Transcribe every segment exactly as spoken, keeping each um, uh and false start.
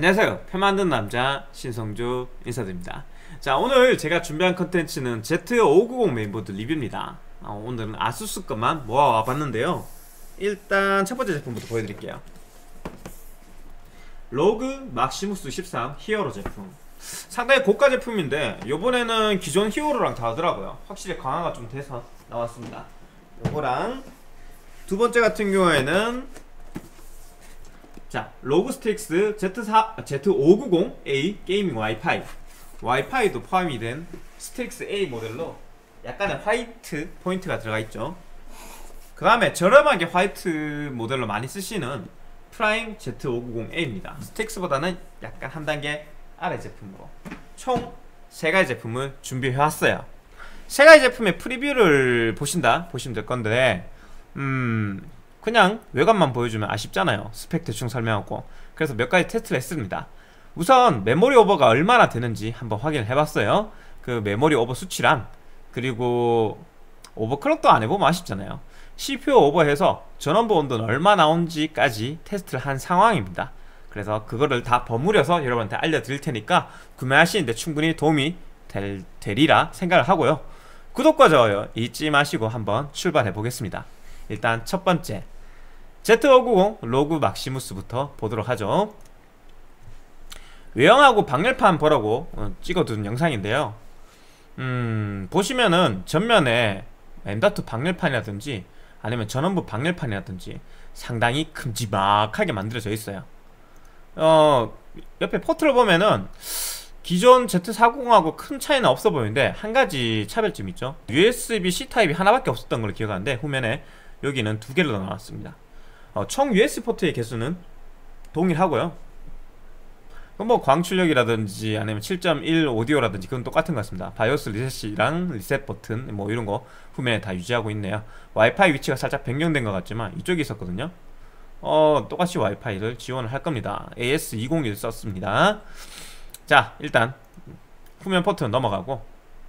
안녕하세요. 표 만드는 남자 신성주 인사드립니다. 자, 오늘 제가 준비한 컨텐츠는 제트 오백구십 메인보드 리뷰입니다. 어, 오늘은 아수스 것만 모아와 봤는데요. 일단 첫 번째 제품부터 보여드릴게요. 로그 막시무스 십삼 히어로 제품. 상당히 고가 제품인데 요번에는 기존 히어로랑 다르더라고요. 확실히 강화가 좀 돼서 나왔습니다. 요거랑 두 번째 같은 경우에는 자, 로그스틱스 제트 오백구십 에이 게이밍 와이파이. 와이파이도 포함이 된 스틱스 A 모델로 약간의 화이트 포인트가 들어가 있죠. 그 다음에 저렴하게 화이트 모델로 많이 쓰시는 프라임 제트 오백구십 에이입니다. 스틱스보다는 약간 한 단계 아래 제품으로 총 세 가지 제품을 준비해왔어요. 세 가지 제품의 프리뷰를 보신다 보시면 될 건데, 음... 그냥 외관만 보여주면 아쉽잖아요. 스펙 대충 설명하고. 그래서 몇 가지 테스트를 했습니다. 우선 메모리 오버가 얼마나 되는지 한번 확인을 해봤어요. 그 메모리 오버 수치랑, 그리고 오버클럭도 안 해보면 아쉽잖아요. 씨피유 오버해서 전원부 온도는 얼마 나온지까지 테스트를 한 상황입니다. 그래서 그거를 다 버무려서 여러분한테 알려드릴 테니까 구매하시는데 충분히 도움이 될, 되리라 생각을 하고요. 구독과 좋아요 잊지 마시고 한번 출발해 보겠습니다. 일단 첫 번째 제트 오백구십 로그 막시무스부터 보도록 하죠. 외형하고 방열판 보라고 찍어둔 영상인데요. 음, 보시면은 전면에 엠.투 방열판이라든지 아니면 전원부 방열판이라든지 상당히 큼지막하게 만들어져 있어요. 어, 옆에 포트를 보면은 기존 제트 사백하고 큰 차이는 없어 보이는데 한 가지 차별점이 있죠. 유에스비-C 타입이 하나밖에 없었던 걸로 기억하는데 후면에 여기는 두 개를 더 나왔습니다. 어, 총 유에스비 포트의 개수는 동일하고요. 뭐 광출력이라든지 아니면 칠 점 일 오디오라든지 그건 똑같은 것 같습니다. 바이오스 리셋이랑 리셋 버튼 뭐 이런 거 후면에 다 유지하고 있네요. 와이파이 위치가 살짝 변경된 것 같지만 이쪽에 있었거든요. 어, 똑같이 와이파이를 지원을 할 겁니다. 에이에스 이백일 썼습니다. 자, 일단 후면 포트는 넘어가고,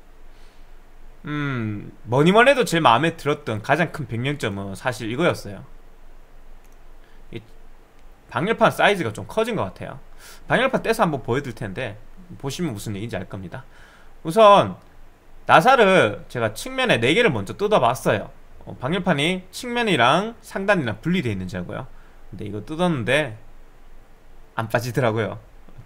음, 뭐니뭐니 해도 제일 마음에 들었던 가장 큰 변경점은 사실 이거였어요. 이 방열판 사이즈가 좀 커진 것 같아요. 방열판 떼서 한번 보여드릴 텐데 보시면 무슨 얘기인지 알 겁니다. 우선 나사를 제가 측면에 네 개를 먼저 뜯어봤어요. 어, 방열판이 측면이랑 상단이랑 분리되어 있는 줄 알고요. 근데 이거 뜯었는데 안 빠지더라고요.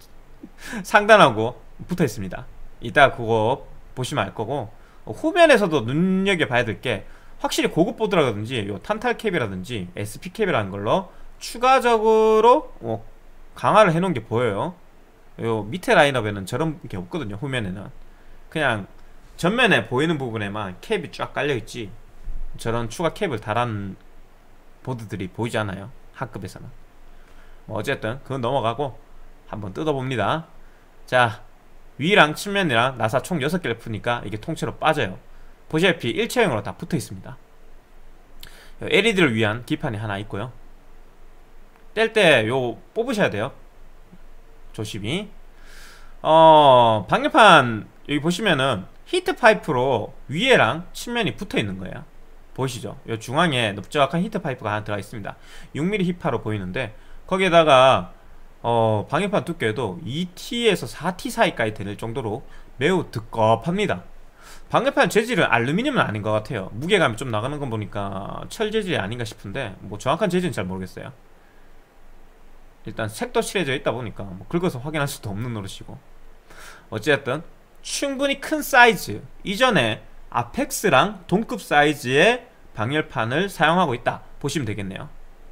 상단하고 붙어 있습니다. 이따 그거 보시면 알 거고, 어, 후면에서도 눈여겨봐야 될 게 확실히 고급 보드라든지 요 탄탈 캡이라든지 에스피 캡이라는 걸로 추가적으로 어, 강화를 해놓은 게 보여요. 요 밑에 라인업에는 저런 게 없거든요. 후면에는 그냥 전면에 보이는 부분에만 캡이 쫙 깔려있지 저런 추가 캡을 달한 보드들이 보이지 않아요. 하급에서는. 뭐 어쨌든 그건 넘어가고 한번 뜯어봅니다. 자, 위랑 측면이랑 나사 총 여섯 개를 푸니까 이게 통째로 빠져요. 보시다시피 일체형으로 다 붙어 있습니다. 엘이디를 위한 기판이 하나 있고요. 뗄 때 요 뽑으셔야 돼요. 조심히. 어, 방열판 여기 보시면은 히트 파이프로 위에랑 측면이 붙어 있는 거예요. 보이시죠? 요 중앙에 넓적한 히트 파이프가 하나 들어가 있습니다. 육 밀리미터 히파로 보이는데 거기에다가 어, 방열판 두께도 이 티에서 사 티 사이까지 될 정도로 매우 두껍합니다. 방열판 재질은 알루미늄은 아닌 것 같아요. 무게감이 좀 나가는 건 보니까 철 재질이 아닌가 싶은데 뭐 정확한 재질은 잘 모르겠어요. 일단 색도 칠해져 있다 보니까 뭐 긁어서 확인할 수도 없는 노릇이고, 어쨌든 충분히 큰 사이즈, 이전에 아펙스랑 동급 사이즈의 방열판을 사용하고 있다 보시면 되겠네요.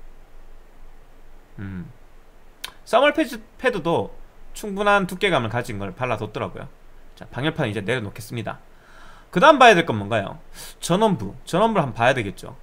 음. 써멀 패드, 패드도 충분한 두께감을 가진 걸 발라뒀더라고요. 자, 방열판 이제 내려놓겠습니다. 그 다음 봐야 될 건 뭔가요? 전원부. 전원부를 한번 봐야 되겠죠.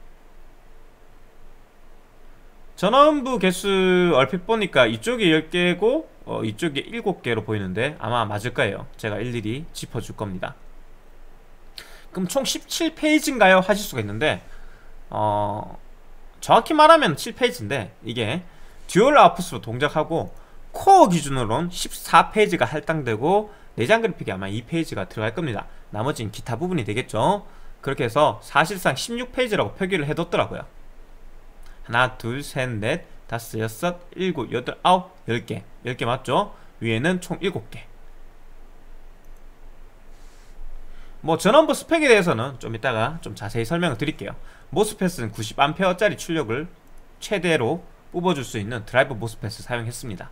전원부 개수 얼핏 보니까 이쪽이 열 개고 어, 이쪽이 일곱 개로 보이는데 아마 맞을 거예요. 제가 일일이 짚어줄 겁니다. 그럼 총 십칠 페이지인가요? 하실 수가 있는데 어, 정확히 말하면 칠 페이지인데 이게 듀얼 아웃풋으로 동작하고 코어 기준으로는 십사 페이지가 할당되고 내장 그래픽이 아마 이 페이지가 들어갈 겁니다. 나머지는 기타 부분이 되겠죠. 그렇게 해서 사실상 십육 페이지라고 표기를 해뒀더라고요. 하나, 둘, 셋, 넷, 다섯, 여섯, 일곱, 여덟, 아홉, 열 개 열 개 맞죠? 위에는 총 일곱 개. 뭐 전원부 스펙에 대해서는 좀 이따가 좀 자세히 설명을 드릴게요. 모스펫은 구십 암페어짜리 출력을 최대로 뽑아줄 수 있는 드라이버 모스펫을 사용했습니다.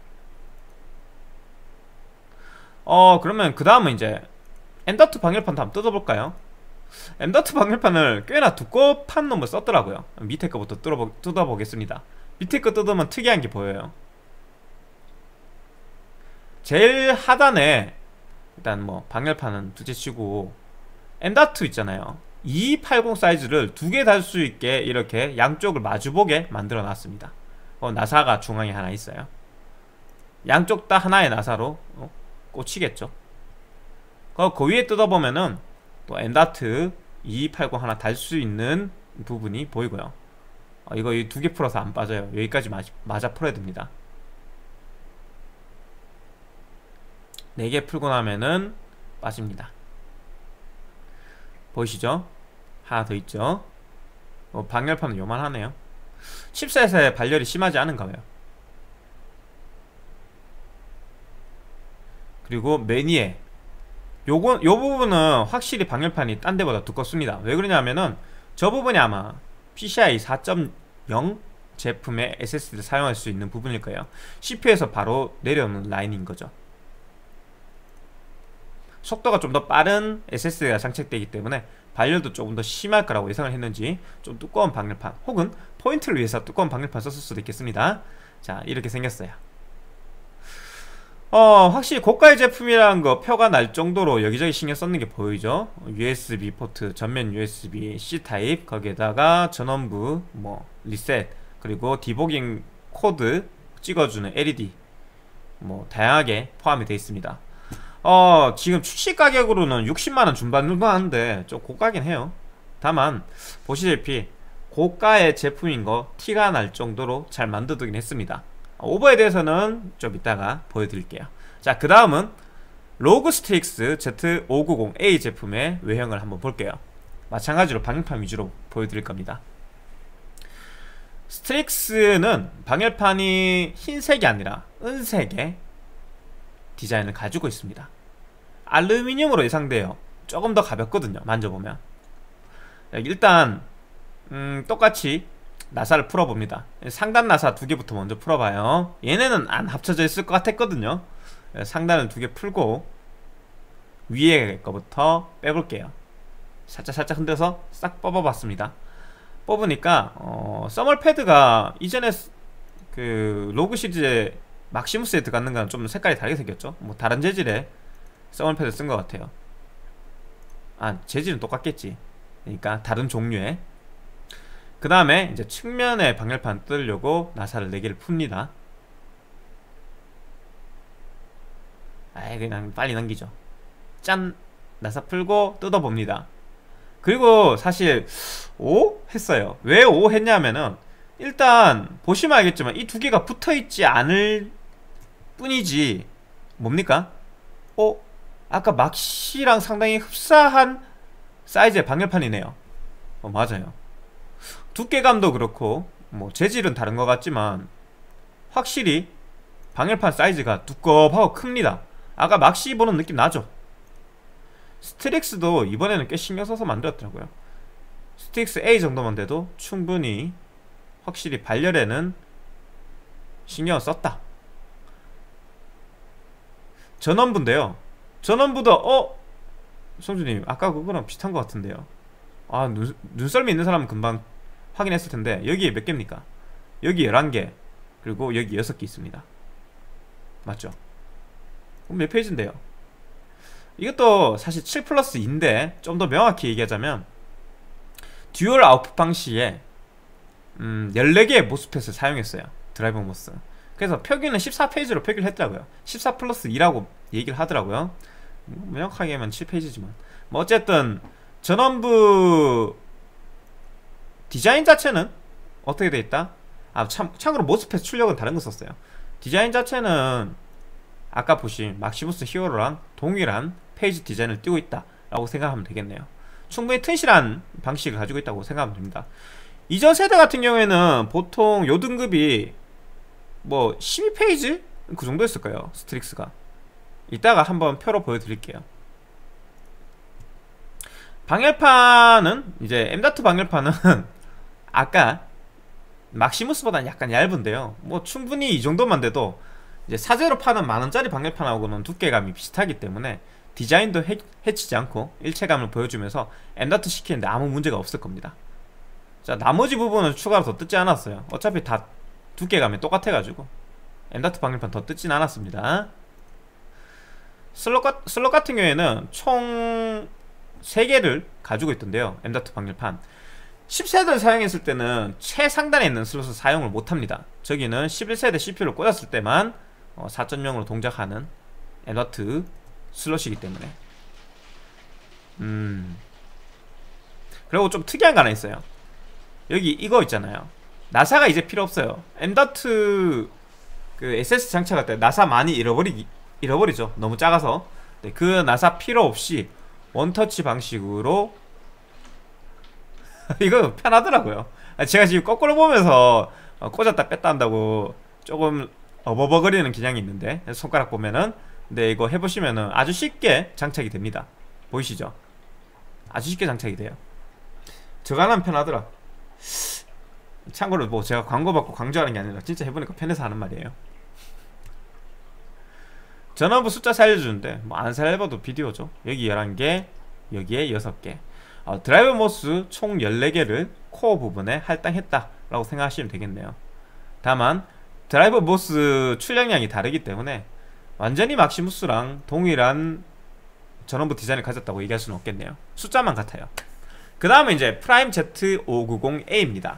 어 그러면 그 다음은 이제 엠더트 방열판도 한번 뜯어볼까요? 엠더트 방열판을 꽤나 두꺼운 놈을 썼더라고요. 밑에 거부터 뜯어보, 뜯어보겠습니다. 밑에 거 뜯으면 특이한 게 보여요. 제일 하단에 일단 뭐 방열판은 둘째 치고 엠더트 있잖아요. 이백팔십 사이즈를 두 개 달 수 있게 이렇게 양쪽을 마주보게 만들어 놨습니다. 어, 나사가 중앙에 하나 있어요. 양쪽 다 하나의 나사로 어, 꽂히겠죠. 그, 그 위에 뜯어보면은 또 엠더트 이백팔십 하나 달 수 있는 부분이 보이고요. 어, 이거 두 개 풀어서 안 빠져요. 여기까지 마, 맞아 풀어야 됩니다. 네 개 풀고 나면은 빠집니다. 보이시죠? 하나 더 있죠? 어, 방열판은 요만하네요. 칩셋의 발열이 심하지 않은가 봐요. 그리고 매니에 요건, 요 부분은 확실히 방열판이 딴 데보다 두껍습니다. 왜 그러냐면은 저 부분이 아마 피시아이 사 점 영 제품의 에스에스디를 사용할 수 있는 부분일 거예요. 씨피유에서 바로 내려오는 라인인 거죠. 속도가 좀 더 빠른 에스에스디가 장착되기 때문에 발열도 조금 더 심할 거라고 예상을 했는지 좀 두꺼운 방열판 혹은 포인트를 위해서 두꺼운 방열판 썼을 수도 있겠습니다. 자, 이렇게 생겼어요. 어 확실히 고가의 제품이라는 거 표가 날 정도로 여기저기 신경 썼는 게 보이죠. 유에스비 포트, 전면 유에스비 C타입, 거기에다가 전원부, 뭐 리셋, 그리고 디보깅 코드 찍어주는 엘이디 뭐 다양하게 포함이 되어 있습니다. 어 지금 출시 가격으로는 육십만원 중반 정도 하는데 좀 고가긴 해요. 다만 보시다시피 고가의 제품인 거 티가 날 정도로 잘 만들어두긴 했습니다. 오버에 대해서는 좀 이따가 보여드릴게요. 자, 그 다음은 로그 스트릭스 지 오백구십 에이 제품의 외형을 한번 볼게요. 마찬가지로 방열판 위주로 보여드릴 겁니다. 스트릭스는 방열판이 흰색이 아니라 은색의 디자인을 가지고 있습니다. 알루미늄으로 예상돼요. 조금 더 가볍거든요, 만져보면. 일단 음, 똑같이 나사를 풀어봅니다. 상단 나사 두 개부터 먼저 풀어봐요. 얘네는 안 합쳐져 있을 것 같았거든요. 상단을 두 개 풀고 위에 거부터 빼볼게요. 살짝 살짝 흔들어서 싹 뽑아봤습니다. 뽑으니까 어, 써멀 패드가 이전에 그 로그 시리즈의 막시무스에 들어가는 거랑 좀 색깔이 다르게 생겼죠. 뭐 다른 재질의 써멀 패드 쓴 것 같아요. 아, 재질은 똑같겠지. 그러니까 다른 종류의. 그 다음에 이제 측면에 방열판 뜯으려고 나사를 네 개를 풉니다. 아이, 그냥 빨리 넘기죠. 짠! 나사 풀고 뜯어봅니다. 그리고 사실 오? 했어요. 왜 오 했냐면은 일단 보시면 알겠지만 이 두 개가 붙어있지 않을 뿐이지 뭡니까? 어? 아까 막시랑 상당히 흡사한 사이즈의 방열판이네요. 어, 맞아요. 두께감도 그렇고 뭐 재질은 다른 것 같지만 확실히 방열판 사이즈가 두껍하고 큽니다. 아까 막시 보는 느낌 나죠? 스트릭스도 이번에는 꽤 신경써서 만들었더라고요. 스트릭스 에이 정도만 돼도 충분히 확실히 발열에는 신경을 썼다. 전원부인데요, 전원부도 어? 성주님 아까 그거랑 비슷한 것 같은데요. 아, 눈, 눈썰미 있는 사람은 금방 확인했을 텐데 여기에 몇 개입니까? 여기 열한 개, 그리고 여기 여섯 개 있습니다. 맞죠? 그럼 몇 페이지인데요? 이것도 사실 칠 플러스 이인데 좀 더 명확히 얘기하자면 듀얼 아웃풋 방식에 음, 열네 개의 모스펫을 사용했어요. 드라이버 모스. 그래서 표기는 십사 페이지로 표기를 했더라고요. 십사 플러스 이라고 얘기를 하더라고요. 명확하게 하면 칠 페이지지만 뭐 어쨌든 전원부 디자인 자체는 어떻게 돼 있다? 아, 참, 참고로 모스펫 출력은 다른 거 썼어요. 디자인 자체는 아까 보신 막시무스 히어로랑 동일한 페이지 디자인을 띄고 있다 라고 생각하면 되겠네요. 충분히 튼실한 방식을 가지고 있다고 생각하면 됩니다. 이전 세대 같은 경우에는 보통 요 등급이 뭐 십이 페이지 그 정도였을 거예요, 스트릭스가. 이따가 한번 표로 보여드릴게요. 방열판은 이제 엠 닷 방열판은 아까 막시무스보다는 약간 얇은데요, 뭐 충분히 이 정도만 돼도 이제 사제로 파는 만원짜리 방열판하고는 두께감이 비슷하기 때문에 디자인도 해, 해치지 않고 일체감을 보여주면서 엠 닷 시키는데 아무 문제가 없을 겁니다. 자, 나머지 부분은 추가로 더 뜯지 않았어요. 어차피 다 두께감이 똑같아가지고 엠 닷 방열판 더 뜯진 않았습니다. 슬롯, 가, 슬롯 같은 경우에는 총 세 개를 가지고 있던데요, 엠 닷 방열판. 십 세대를 사용했을 때는 최상단에 있는 슬롯을 사용을 못합니다. 저기는 십일 세대 씨피유를 꽂았을 때만 어, 사 점 영으로 동작하는 엠 닷 슬롯이기 때문에. 음 그리고 좀 특이한 거 하나 있어요. 여기 이거 있잖아요, 나사가 이제 필요 없어요. 엠 닷 그 에스에스 장착할 때 나사 많이 잃어버리기 잃어버리죠, 너무 작아서. 네, 그 나사 필요 없이 원터치 방식으로 이거 편하더라고요. 제가 지금 거꾸로 보면서 꽂았다 뺐다 한다고 조금 어버버거리는 기량이 있는데, 손가락 보면은. 근데 이거 해보시면은 아주 쉽게 장착이 됩니다. 보이시죠? 아주 쉽게 장착이 돼요. 저거 하나는 편하더라. 참고로 뭐 제가 광고 받고 강조하는 게 아니라 진짜 해보니까 편해서 하는 말이에요. 전원부 숫자 살려주는데 뭐 안 살려봐도 비디오죠. 여기 열한 개, 여기에 여섯 개. 어, 드라이버 모스 총 열네 개를 코어 부분에 할당했다 라고 생각하시면 되겠네요. 다만 드라이버 모스 출력량이 다르기 때문에 완전히 막시무스랑 동일한 전원부 디자인을 가졌다고 얘기할 수는 없겠네요. 숫자만 같아요. 그 다음에 이제 프라임 제트 오백구십 에이입니다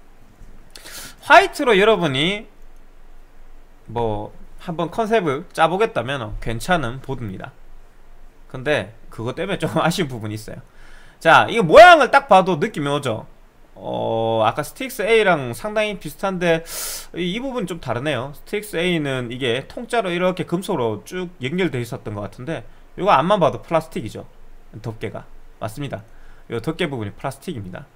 화이트로 여러분이 뭐 한번 컨셉을 짜보겠다면 괜찮은 보드입니다. 근데 그것 때문에 조금 아쉬운 부분이 있어요. 자, 이거 모양을 딱 봐도 느낌이 오죠. 어, 아까 스틱스 A랑 상당히 비슷한데 이 부분이 좀 다르네요. 스틱스 A는 이게 통짜로 이렇게 금속으로 쭉 연결되어 있었던 것 같은데 이거 앞만 봐도 플라스틱이죠, 덮개가. 맞습니다. 이 덮개 부분이 플라스틱입니다.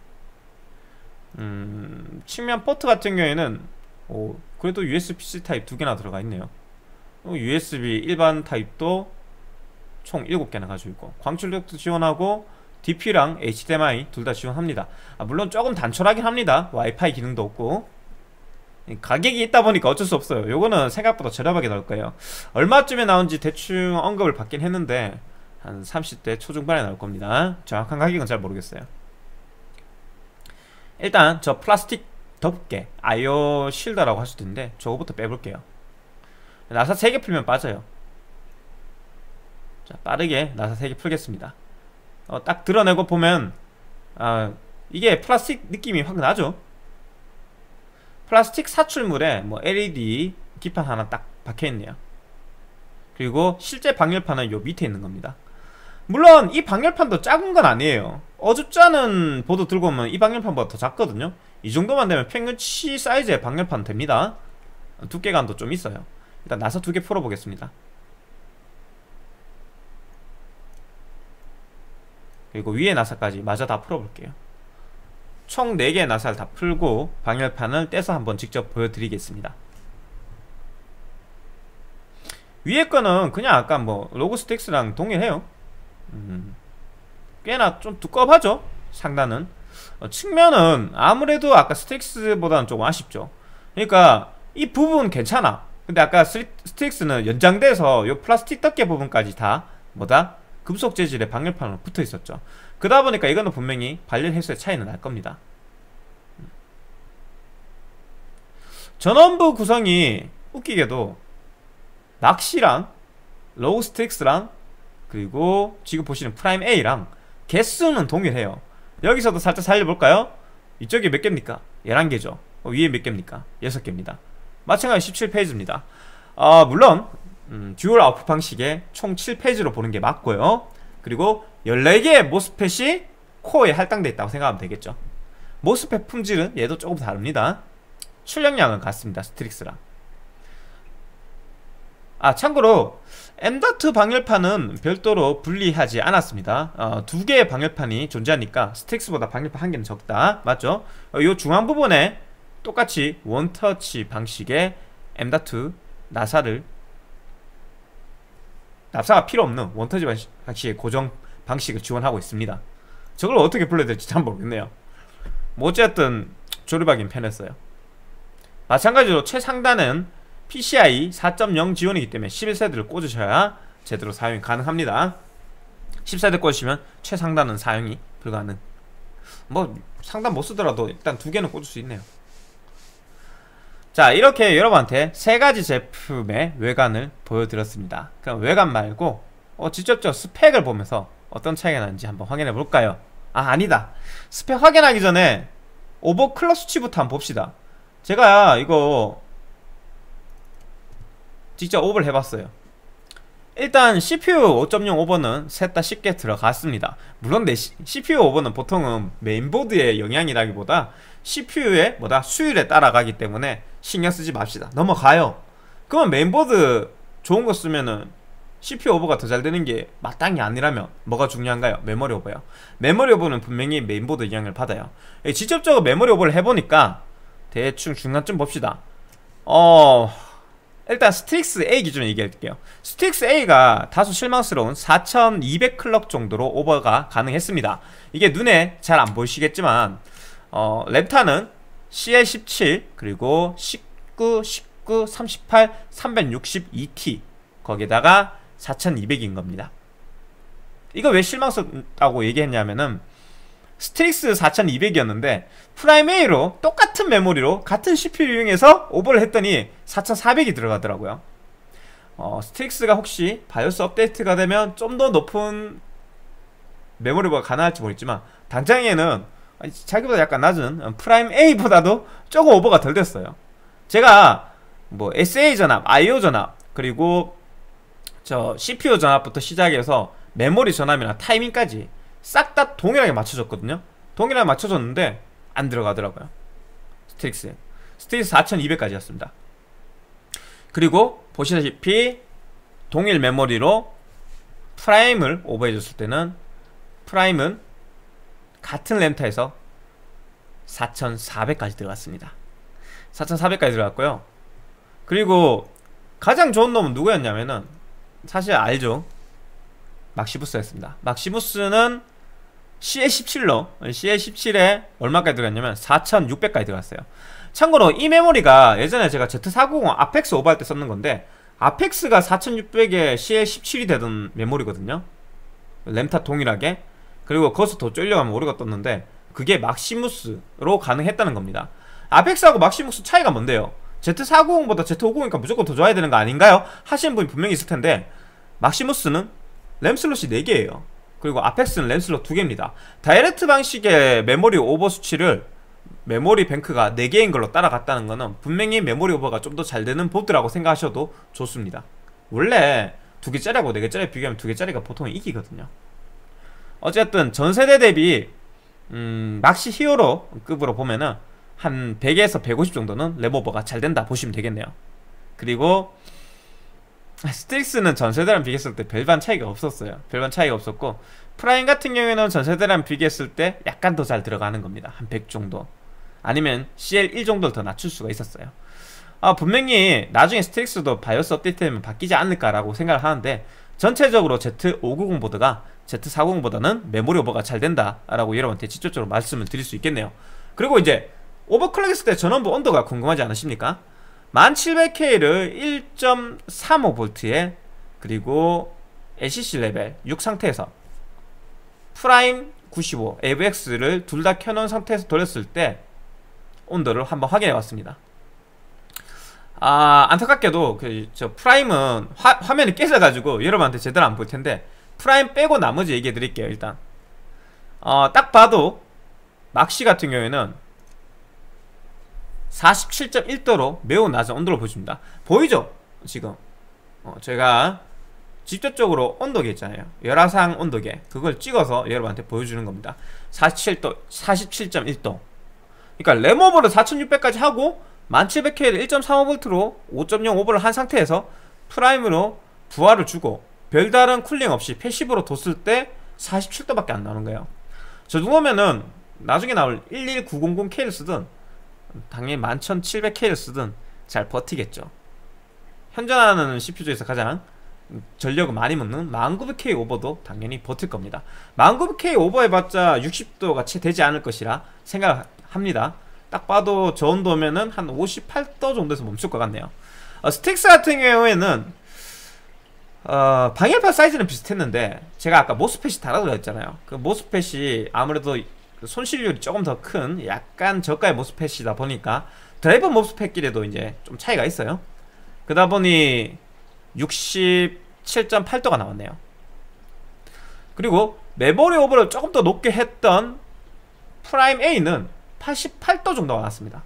음, 측면 포트 같은 경우에는 오, 그래도 유에스비-C 타입 두 개나 들어가 있네요. 유에스비 일반 타입도 총 일곱 개나 가지고 있고, 광출력도 지원하고 디피랑 에이치디엠아이 둘 다 지원합니다. 아, 물론 조금 단촐하긴 합니다. 와이파이 기능도 없고. 가격이 있다 보니까 어쩔 수 없어요. 요거는 생각보다 저렴하게 나올 거예요. 얼마쯤에 나온지 대충 언급을 받긴 했는데 한 삼십 대 초중반에 나올 겁니다. 정확한 가격은 잘 모르겠어요. 일단 저 플라스틱 덮개 아이오 실더라고 할 수도 있는데 저거부터 빼볼게요. 나사 세 개 풀면 빠져요. 자, 빠르게 나사 세 개 풀겠습니다. 어, 딱 드러내고 보면 아, 이게 플라스틱 느낌이 확 나죠. 플라스틱 사출물에 뭐 엘이디 기판 하나 딱 박혀있네요. 그리고 실제 방열판은 요 밑에 있는 겁니다. 물론 이 방열판도 작은 건 아니에요. 어줍잖은 보드 들고 오면 이 방열판보다 더 작거든요. 이 정도만 되면 평균치 사이즈의 방열판 됩니다. 두께감도 좀 있어요. 일단 나사 두 개 풀어보겠습니다. 그리고 위에 나사까지 마저 다 풀어볼게요. 총 네 개의 나사를 다 풀고 방열판을 떼서 한번 직접 보여드리겠습니다. 위에 거는 그냥 아까 뭐 로고 스틱스랑 동일해요. 음, 꽤나 좀 두껍하죠, 상단은. 어, 측면은 아무래도 아까 스틱스보다는 조금 아쉽죠. 그러니까 이 부분 괜찮아. 근데 아까 스틱스는 연장돼서 요 플라스틱 덮개 부분까지 다 뭐다? 금속 재질의 방열판으로 붙어 있었죠. 그러다 보니까 이거는 분명히 발열 횟수의 차이는 날 겁니다. 전원부 구성이 웃기게도 낚시랑 로우 스틱스랑 그리고 지금 보시는 프라임 A랑 개수는 동일해요. 여기서도 살짝 살려볼까요? 이쪽이 몇 개입니까? 열한 개죠. 어, 위에 몇 개입니까? 여섯 개입니다. 마찬가지 십칠 페이지입니다. 아, 물론 음, 듀얼 아웃풋 방식의 총 칠 페이지로 보는 게 맞고요. 그리고 열네 개의 모스펫이 코어에 할당되어 있다고 생각하면 되겠죠. 모스펫 품질은 얘도 조금 다릅니다. 출력량은 같습니다, 스트릭스랑. 아, 참고로 엠 닷 방열판은 별도로 분리하지 않았습니다. 어, 두 개의 방열판이 존재하니까 스틱스보다 방열판 한 개는 적다, 맞죠? 어, 이 중앙 부분에 똑같이 원터치 방식의 엠 닷 나사를 납사가 필요 없는 원터치 방식의 고정 방식을 지원하고 있습니다. 저걸 어떻게 불러야 될지 잘 모르겠네요. 뭐 어쨌든 조립하긴 편했어요. 마찬가지로 최상단은 피시아이 사 점 영 지원이기 때문에 십일 세대를 꽂으셔야 제대로 사용이 가능합니다. 십 세대 꽂으시면 최상단은 사용이 불가능. 뭐 상단 못 쓰더라도 일단 두 개는 꽂을 수 있네요. 자, 이렇게 여러분한테 세 가지 제품의 외관을 보여드렸습니다. 그럼 외관 말고 어, 직접적 스펙을 보면서 어떤 차이가 나는지 한번 확인해 볼까요? 아, 아니다. 스펙 확인하기 전에 오버클럭 수치부터 한번 봅시다. 제가 이거 직접 오버를 해봤어요. 일단 씨피유 오 점 영 오버는 셋 다 쉽게 들어갔습니다. 물론 내 씨피유 오버는 보통은 메인보드의 영향이라기보다 씨피유의 뭐다 수율에 따라가기 때문에 신경쓰지 맙시다. 넘어가요. 그러면 메인보드 좋은 거 쓰면은 씨피유 오버가 더 잘 되는 게 마땅히 아니라면 뭐가 중요한가요? 메모리 오버요. 메모리 오버는 분명히 메인보드 영향을 받아요. 직접적으로 메모리 오버를 해보니까 대충 중간쯤 봅시다. 어... 일단 스틱스 A 기준으로 얘기할게요. 스틱스 A가 다소 실망스러운 사천이백 클럭 정도로 오버가 가능했습니다. 이게 눈에 잘 안 보이시겠지만 어, 랩타는 씨엘 십칠 그리고 십구, 십구, 삼십팔, 삼백육십이 티 거기다가 사천이백인 겁니다. 이거 왜 실망스럽다고 얘기했냐면은 스틱스 사천이백이었는데 프라임 A로 똑같은 메모리로 같은 씨피유 이용해서 오버를 했더니 사천사백이 들어가더라고요. 어, 스틱스가 혹시 바이오스 업데이트가 되면 좀 더 높은 메모리 오버가 가능할지 모르겠지만 당장에는 자기보다 약간 낮은 프라임 A보다도 조금 오버가 덜 됐어요. 제가 뭐 에스에이 전압, 아이오 전압 그리고 저 씨피유 전압부터 시작해서 메모리 전압이나 타이밍까지 싹 다 동일하게 맞춰줬거든요. 동일하게 맞춰줬는데 안 들어가더라고요. 스틱스 스틱스 사천이백까지였습니다. 그리고 보시다시피 동일 메모리로 프라임을 오버해줬을 때는 프라임은 같은 램타에서 사천사백까지 들어갔습니다. 사천사백까지 들어갔고요. 그리고 가장 좋은 놈은 누구였냐면은 사실 알죠. 막시부스였습니다. 막시부스는 씨엘 십칠로 씨엘 십칠에 얼마까지 들어갔냐면 사천육백까지 들어갔어요. 참고로 이 메모리가 예전에 제가 제트 사백오십 아펙스 오버할 때 썼는 건데 아펙스가 사천육백에 씨엘 십칠이 되던 메모리거든요. 램타 동일하게. 그리고 거기서 더 쫄려가면 오류가 떴는데 그게 막시무스로 가능했다는 겁니다. 아펙스하고 막시무스 차이가 뭔데요? 제트 사백오십보다 제트 오백이니까 무조건 더 좋아야 되는 거 아닌가요? 하시는 분이 분명히 있을 텐데 막시무스는 램 슬롯이 네 개예요. 그리고 아펙스는 램 슬롯 두 개입니다. 다이렉트 방식의 메모리 오버 수치를 메모리 뱅크가 네 개인 걸로 따라갔다는 거는 분명히 메모리 오버가 좀 더 잘 되는 보드라고 생각하셔도 좋습니다. 원래 두 개짜리하고 네 개짜리 비교하면 두 개짜리가 보통 이기거든요. 어쨌든 전세대 대비 음, 막시 히어로 급으로 보면은 한 백에서 백오십 정도는 램 오버가 잘 된다 보시면 되겠네요. 그리고 스틱스는 전세대랑 비교했을 때 별반 차이가 없었어요. 별반 차이가 없었고 프라임 같은 경우에는 전세대랑 비교했을 때 약간 더 잘 들어가는 겁니다. 한 백 정도 아니면 씨엘 일 정도를 더 낮출 수가 있었어요. 아, 분명히 나중에 스틱스도 바이오스 업데이트되면 바뀌지 않을까라고 생각을 하는데 전체적으로 제트 오백구십 보드가 제트 사백오십보다는 메모리 오버가 잘 된다라고 여러분한테 직접적으로 말씀을 드릴 수 있겠네요. 그리고 이제 오버클럭 했을 때 전원부 온도가 궁금하지 않으십니까? 천칠백 케이를 일 점 삼오 볼트에 그리고 엘씨씨 레벨 육 상태에서 프라임 구십오, 에이브이엑스를 둘 다 켜놓은 상태에서 돌렸을 때 온도를 한번 확인해 봤습니다. 아, 안타깝게도 그 저 프라임은 화, 화면이 깨져가지고 여러분한테 제대로 안 보일 텐데 프라임 빼고 나머지 얘기해 드릴게요. 일단 어, 딱 봐도 막시 같은 경우에는 사십칠 점 일 도로 매우 낮은 온도를 보여줍니다. 보이죠? 지금 어, 제가 직접적으로 온도계 있잖아요. 열화상 온도계 그걸 찍어서 여러분한테 보여주는 겁니다. 사십칠 도, 사십칠 점 일 도. 그러니까 램오버를 사천육백까지 하고 천칠백 케이를 일 점 삼오 볼트로 오 점 영 오버를 한 상태에서 프라임으로 부하를 주고 별다른 쿨링 없이 패시브로 뒀을 때 사십칠 도밖에 안 나오는 거예요. 저 정도면은 나중에 나올 일일구공공 케이를 쓰든 당연히 천칠백 케이를 쓰든 잘 버티겠죠. 현존하는 씨피유 중에서 가장 전력을 많이 먹는 천구백 케이 오버도 당연히 버틸 겁니다. 천구백 케이 오버 해봤자 육십 도가 채 되지 않을 것이라 생각합니다. 딱 봐도 저 온도면은 한 오십팔 도 정도에서 멈출 것 같네요. 어, 스틱스 같은 경우에는 어, 방열판 사이즈는 비슷했는데 제가 아까 모스펫이 다르다고 했잖아요. 그 모스펫이 아무래도 손실률이 조금 더 큰 약간 저가의 모스펫이다 보니까 드라이버 모스펫끼리도 이제 좀 차이가 있어요. 그러다 보니 육십칠 점 팔 도가 나왔네요. 그리고 메모리 오버를 조금 더 높게 했던 프라임 A는 팔십팔 도 정도가 나왔습니다.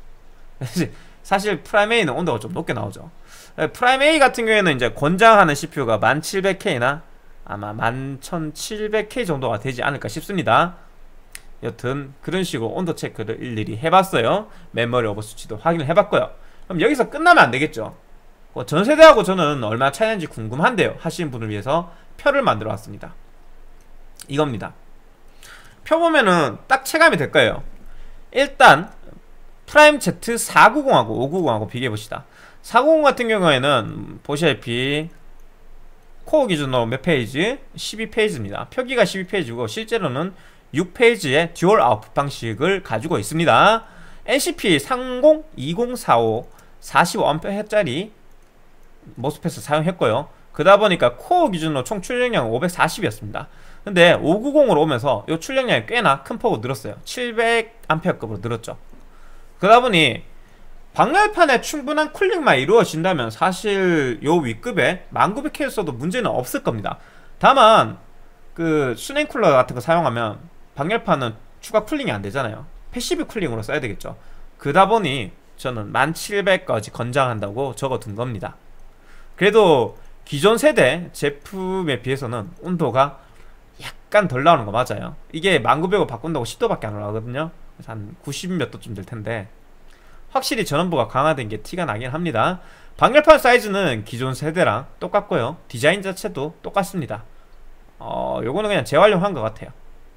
사실 프라임 A는 온도가 좀 높게 나오죠. 프라임 A 같은 경우에는 이제 권장하는 씨피유가 천칠백 케이나 아마 천칠백 케이 정도가 되지 않을까 싶습니다. 여튼 그런 식으로 온도 체크를 일일이 해봤어요. 메모리 오버 수치도 확인을 해봤고요. 그럼 여기서 끝나면 안 되겠죠. 전 세대하고 저는 얼마나 차이는지 궁금한데요 하시는 분을 위해서 표를 만들어 왔습니다. 이겁니다. 표 보면은 딱 체감이 될 거예요. 일단 프라임 Z 사백구십하고 오백구십하고 비교해 봅시다. 사백구십 같은 경우에는 보시다시피 코어 기준으로 몇 페이지? 십이 페이지입니다. 표기가 십이 페이지고 실제로는 육 페이지의 듀얼 아웃풋 방식을 가지고 있습니다. 엔씨피 삼십 이공사오 사십오 앰페어짜리 모스펫을 사용했고요. 그러다 보니까 코어 기준으로 총 출력량은 오백사십이었습니다. 근데 오백구십으로 오면서 이 출력량이 꽤나 큰 폭으로 늘었어요. 칠백 앰페어급으로 늘었죠. 그러다 보니 방열판에 충분한 쿨링만 이루어진다면 사실 요 윗급에 천구백 케이를 써도 문제는 없을 겁니다. 다만 그 수냉 쿨러 같은 거 사용하면 방열판은 추가 쿨링이 안 되잖아요. 패시브 쿨링으로 써야 되겠죠. 그러다 보니 저는 천칠백까지 권장한다고 적어둔 겁니다. 그래도 기존 세대 제품에 비해서는 온도가 약간 덜 나오는 거 맞아요. 이게 천구백으로 바꾼다고 십 도밖에 안 올라가거든요. 한 구십 몇 도쯤 될 텐데 확실히 전원부가 강화된 게 티가 나긴 합니다. 방열판 사이즈는 기존 세대랑 똑같고요. 디자인 자체도 똑같습니다. 어, 요거는 그냥 재활용한 것 같아요.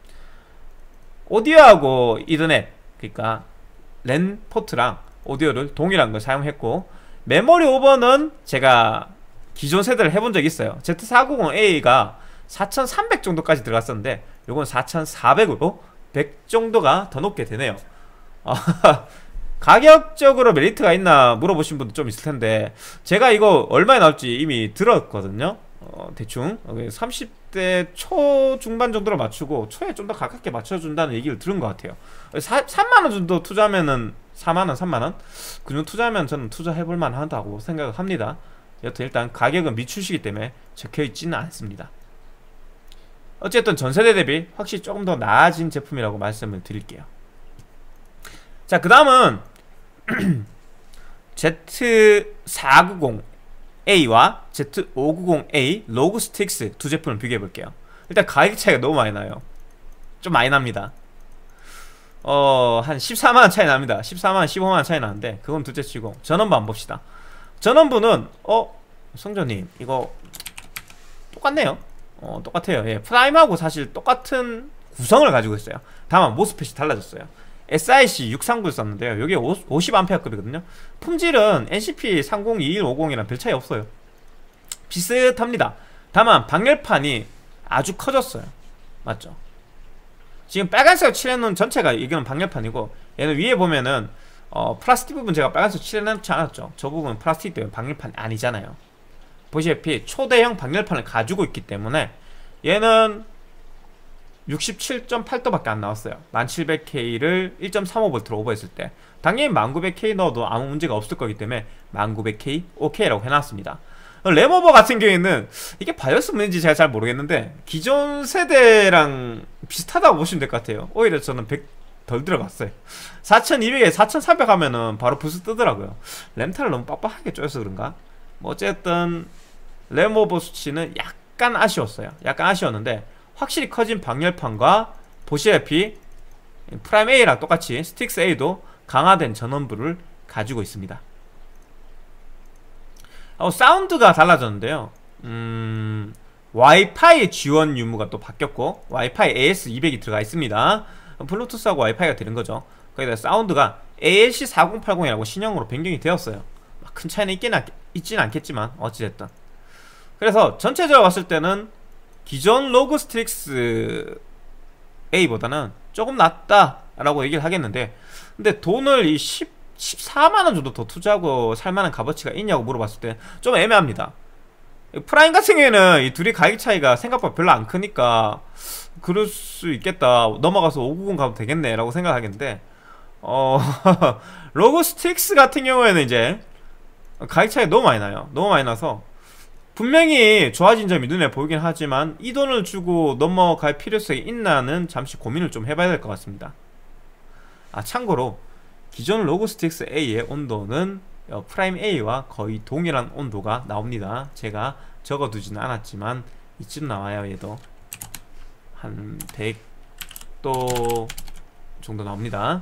오디오하고 이더넷, 그러니까 랜 포트랑 오디오를 동일한 걸 사용했고, 메모리 오버는 제가 기존 세대를 해본 적이 있어요. 지 사백구십 에이가 사천삼백 정도까지 들어갔었는데 요건 사천사백으로 백 정도가 더 높게 되네요. 가격적으로 메리트가 있나 물어보신 분도 좀 있을 텐데 제가 이거 얼마에 나올지 이미 들었거든요. 어, 대충 삼십 대 초중반 정도로 맞추고 초에 좀 더 가깝게 맞춰준다는 얘기를 들은 것 같아요. 삼만 원 정도 투자하면은 사만 원, 삼만 원 그 정도 투자하면 저는 투자해볼만 하다고 생각을 합니다. 여튼 일단 가격은 미출시기 때문에 적혀있지는 않습니다. 어쨌든 전세대 대비 확실히 조금 더 나아진 제품이라고 말씀을 드릴게요. 자, 그 다음은 지 사백구십 에이와 지 오백구십 에이 로그 스틱스 두 제품을 비교해 볼게요. 일단 가격 차이가 너무 많이 나요. 좀 많이 납니다. 어, 한 십사만 원 차이 납니다. 십사만 원, 십오만 원 차이 나는데 그건 둘째 치고 전원부 한번 봅시다. 전원부는 어? 성전님 이거 똑같네요. 어, 똑같아요. 예, 프라임하고 사실 똑같은 구성을 가지고 있어요. 다만 모스펫이 달라졌어요. 에스아이씨 육백삼십구를 썼는데요. 여기 오십 앰페어급이거든요. 품질은 엔씨피 삼십 이일 오십이랑 별 차이 없어요. 비슷합니다. 다만 방열판이 아주 커졌어요. 맞죠? 지금 빨간색 칠해놓은 전체가 이건 방열판이고, 얘는 위에 보면은 어, 플라스틱 부분 제가 빨간색 칠해놓지 않았죠. 저 부분은 플라스틱 때문에 방열판이 아니잖아요. 보시다시피 초대형 방열판을 가지고 있기 때문에 얘는 육십칠 점 팔 도밖에 안 나왔어요. 천칠백 케이를 일 점 삼오 볼트로 오버했을 때 당연히 천구백 케이 넣어도 아무 문제가 없을 거기 때문에 천구백 케이 오케이라고 해놨습니다. 램오버 같은 경우에는 이게 바이오스 문제인지 제가 잘 모르겠는데 기존 세대랑 비슷하다고 보시면 될 것 같아요. 오히려 저는 백 덜 들어갔어요. 사천이백에 사천삼백 하면은 바로 부스 뜨더라고요. 램타를 너무 빡빡하게 쪼여서 그런가? 뭐 어쨌든 램오버 수치는 약간 아쉬웠어요. 약간 아쉬웠는데 확실히 커진 방열판과 보시다시피 프라임 A랑 똑같이 스틱스 A도 강화된 전원부를 가지고 있습니다. 어, 사운드가 달라졌는데요. 음, 와이파이 지원 유무가 또 바뀌었고 와이파이 에이에스 이백이 들어가 있습니다. 블루투스하고 와이파이가 되는 거죠. 거기다 사운드가 에이엘씨 사공팔공이라고 신형으로 변경이 되었어요. 큰 차이는 있긴, 있진 않겠지만 어찌됐든. 그래서 전체적으로 봤을 때는 기존 로그 스틱스 A보다는 조금 낫다 라고 얘기를 하겠는데, 근데 돈을 이 십, 십사만원 정도 더 투자하고 살만한 값어치가 있냐고 물어봤을 때 좀 애매합니다. 프라임 같은 경우에는 이 둘이 가격 차이가 생각보다 별로 안 크니까 그럴 수 있겠다, 넘어가서 오백구십 가도 되겠네 라고 생각하겠는데, 어 로그 스틱스 같은 경우에는 이제 가격 차이가 너무 많이 나요. 너무 많이 나서 분명히 좋아진 점이 눈에 보이긴 하지만 이 돈을 주고 넘어갈 필요성이 있나는 잠시 고민을 좀 해봐야 될 것 같습니다. 아, 참고로 기존 로그 스틱스 A의 온도는 프라임 A와 거의 동일한 온도가 나옵니다. 제가 적어두지는 않았지만 이쯤 나와요. 얘도 한 백 도 정도 나옵니다.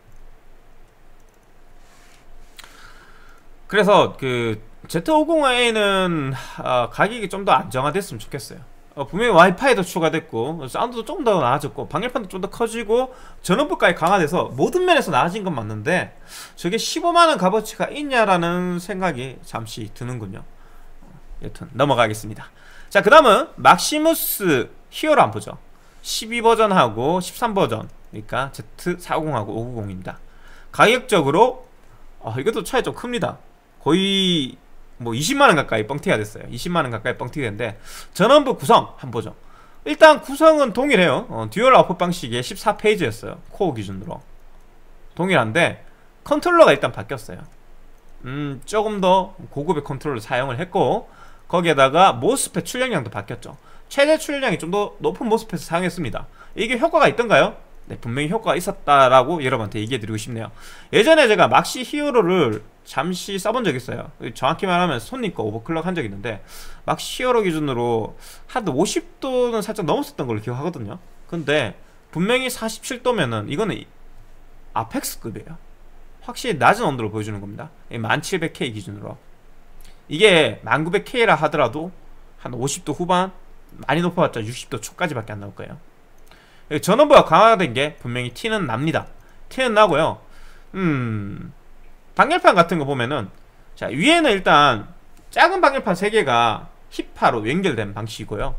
그래서 그 제트 오백 A는 어, 가격이 좀 더 안정화됐으면 좋겠어요. 어, 분명히 와이파이도 추가됐고 사운드도 좀 더 나아졌고 방열판도 좀 더 커지고 전원부까지 강화돼서 모든 면에서 나아진 건 맞는데, 저게 십오만원 값어치가 있냐라는 생각이 잠시 드는군요. 여튼 넘어가겠습니다. 자, 그 다음은 막시무스 히어로 한번 보죠. 십이 버전하고 십삼 버전, 그러니까 제트 사백오십하고 오백구십입니다 가격적으로 어, 이것도 차이 좀 큽니다. 거의 뭐 이십만원 가까이 뻥튀기가 됐어요. 이십만원 가까이 뻥튀기가 됐는데, 전원부 구성 한번 보죠. 일단 구성은 동일해요. 어, 듀얼 아웃풋 방식의 십사 페이지였어요 코어 기준으로. 동일한데 컨트롤러가 일단 바뀌었어요. 음 조금 더 고급의 컨트롤러 사용을 했고, 거기에다가 모스펫 출력량도 바뀌었죠. 최대 출력량이 좀 더 높은 모스펫을 사용했습니다. 이게 효과가 있던가요? 네, 분명히 효과가 있었다라고 여러분한테 얘기해드리고 싶네요. 예전에 제가 막시 히어로를 잠시 써본 적이 있어요. 정확히 말하면 손님 거 오버클럭 한 적이 있는데, 막시 히어로 기준으로 한 오십 도는 살짝 넘었었던 걸로 기억하거든요. 근데 분명히 사십칠 도면은 이거는 아펙스급이에요. 확실히 낮은 온도를 보여주는 겁니다. 천칠백 케이 기준으로. 이게 천구백 케이라 하더라도 한 오십 도 후반, 많이 높아봤자 육십 도 초까지 밖에 안 나올 거예요. 전원부가 강화된 게 분명히 티는 납니다. 티는 나고요. 음 방열판 같은 거 보면은, 자, 위에는 일단 작은 방열판 세 개가 히파로 연결된 방식이고요.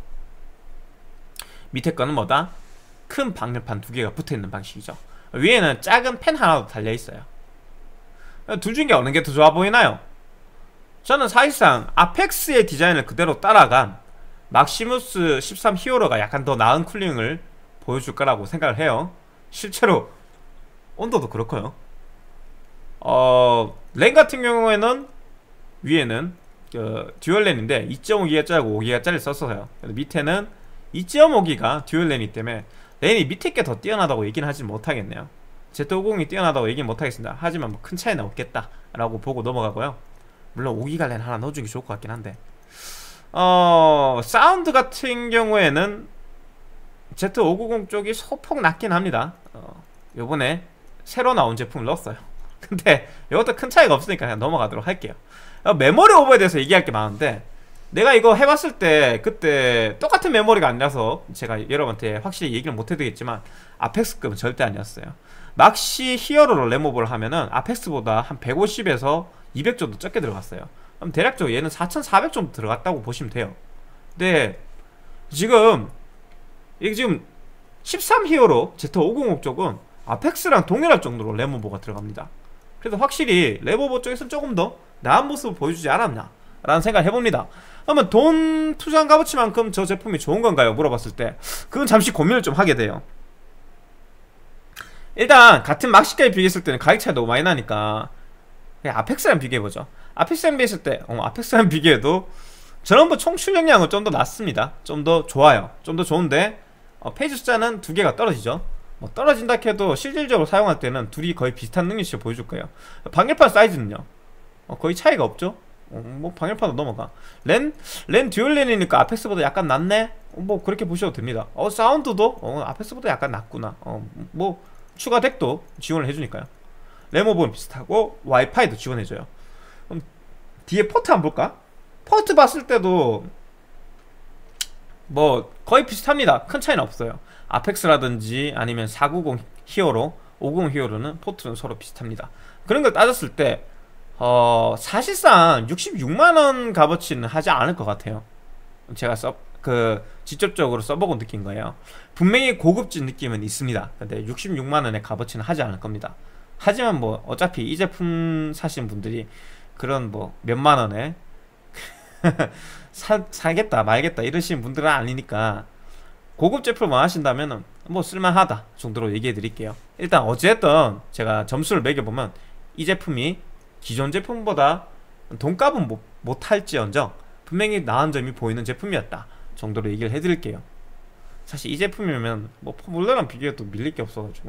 밑에 거는 뭐다? 큰 방열판 두 개가 붙어있는 방식이죠. 위에는 작은 펜 하나도 달려있어요. 둘 중에 어느 게 더 좋아 보이나요? 저는 사실상 아펙스의 디자인을 그대로 따라간 막시무스 십삼 히어로가 약간 더 나은 쿨링을 보여줄 거라고 생각을 해요. 실제로 온도도 그렇고요. 어, 랜 같은 경우에는 위에는 그 듀얼 랜인데 이 점 오 기가짜리고 오 기가짜리 썼어요. 밑에는 이 점 오 기가 듀얼 랜이기 때문에 랜이 밑에 게 더 뛰어나다고 얘기는 하지 못하겠네요. 제트 오백이 뛰어나다고 얘기는 못하겠습니다. 하지만 뭐 큰 차이는 없겠다 라고 보고 넘어가고요. 물론 오 기가 랜 하나 넣어주는 게 좋을 것 같긴 한데, 어, 사운드 같은 경우에는 제트 오백구십 쪽이 소폭 낮긴 합니다. 어, 요번에 새로 나온 제품을 넣었어요. 근데 이것도 큰 차이가 없으니까 그냥 넘어가도록 할게요. 어, 메모리 오버에 대해서 얘기할 게 많은데, 내가 이거 해봤을 때 그때 똑같은 메모리가 아니라서 제가 여러분한테 확실히 얘기를 못 해드리겠지만 아펙스급은 절대 아니었어요. 막시 히어로로 램오버를 하면은 아펙스보다 한 백오십에서 이백 정도 적게 들어갔어요. 그럼 대략적으로 얘는 사천사백 정도 들어갔다고 보시면 돼요. 근데 지금 이게 지금 십삼 히어로 제트 오백십 쪽은 아펙스랑 동일할 정도로 램오버가 들어갑니다. 그래서 확실히 램오버 쪽에서는 조금 더 나은 모습을 보여주지 않았나 라는 생각을 해봅니다. 그러면 돈 투자한 값어치만큼 저 제품이 좋은 건가요? 물어봤을 때 그건 잠시 고민을 좀 하게 돼요. 일단 같은 막시까지 비교했을 때는 가격 차이가 너무 많이 나니까 그냥 아펙스랑 비교해보죠. 아펙스랑 비교했을 때 어, 아펙스랑 비교해도 전원부 총 출력량은 좀 더 낮습니다. 좀 더 좋아요. 좀 더 좋은데 어, 페이지 숫자는 두 개가 떨어지죠. 뭐 떨어진다 해도 실질적으로 사용할 때는 둘이 거의 비슷한 능력치를 보여줄 거예요. 방열판 사이즈는요 어, 거의 차이가 없죠. 어, 뭐 방열판도 넘어가. 랜, 랜 듀얼 랜이니까 아펙스보다 약간 낫네? 어, 뭐 그렇게 보셔도 됩니다. 어 사운드도 어, 아펙스보다 약간 낫구나. 어, 뭐 추가 덱도 지원을 해주니까요. 램오버는 비슷하고 와이파이도 지원해줘요. 그럼 뒤에 포트 한번 볼까? 포트 봤을 때도 뭐 거의 비슷합니다. 큰 차이는 없어요. 아펙스라든지 아니면 사백구십 히어로, 오백십 히어로는 포트는 서로 비슷합니다. 그런 걸 따졌을 때 어 사실상 육십육만 원 값어치는 하지 않을 것 같아요. 제가 써 그 직접적으로 써보고 느낀 거예요. 분명히 고급진 느낌은 있습니다. 근데 육십육만 원의 값어치는 하지 않을 겁니다. 하지만 뭐 어차피 이 제품 사신 분들이 그런 뭐 몇만 원에 사, 사겠다 말겠다 이러시는 분들은 아니니까 고급 제품을 원하신다면 뭐 쓸만하다 정도로 얘기해 드릴게요. 일단 어쨌든 제가 점수를 매겨보면 이 제품이 기존 제품보다 돈값은 못, 못할지언정 분명히 나은 점이 보이는 제품이었다 정도로 얘기를 해드릴게요. 사실 이 제품이면 뭐 포뮬러랑 비교해도 밀릴 게 없어가지고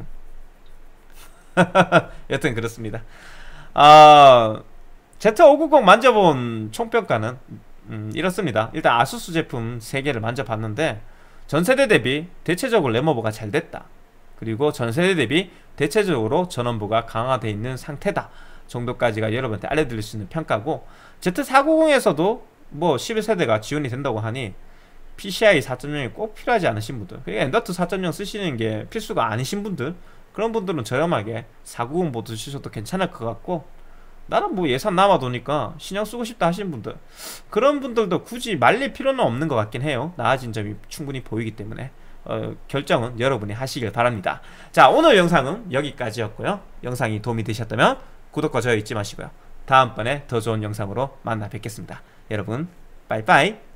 여튼 그렇습니다. 아 제트 오백구십 만져본 총평가는 음, 이렇습니다. 일단 아수스 제품 세 개를 만져봤는데 전세대 대비 대체적으로 램오버가 잘 됐다. 그리고 전세대 대비 대체적으로 전원부가 강화되어 있는 상태다 정도까지가 여러분한테 알려드릴 수 있는 평가고, 제트 사백구십에서도 뭐 십일 세대가 지원이 된다고 하니 피시아이 사 점 영이 꼭 필요하지 않으신 분들, 엔더트 사 점 영 쓰시는 게 필수가 아니신 분들, 그런 분들은 저렴하게 사백구십 보드 쓰셔도 괜찮을 것 같고, 나는 뭐 예산 남아도니까 신형 쓰고 싶다 하시는 분들, 그런 분들도 굳이 말릴 필요는 없는 것 같긴 해요. 나아진 점이 충분히 보이기 때문에 어, 결정은 여러분이 하시길 바랍니다. 자, 오늘 영상은 여기까지였고요. 영상이 도움이 되셨다면 구독과 좋아요 잊지 마시고요. 다음번에 더 좋은 영상으로 만나 뵙겠습니다. 여러분 빠이빠이.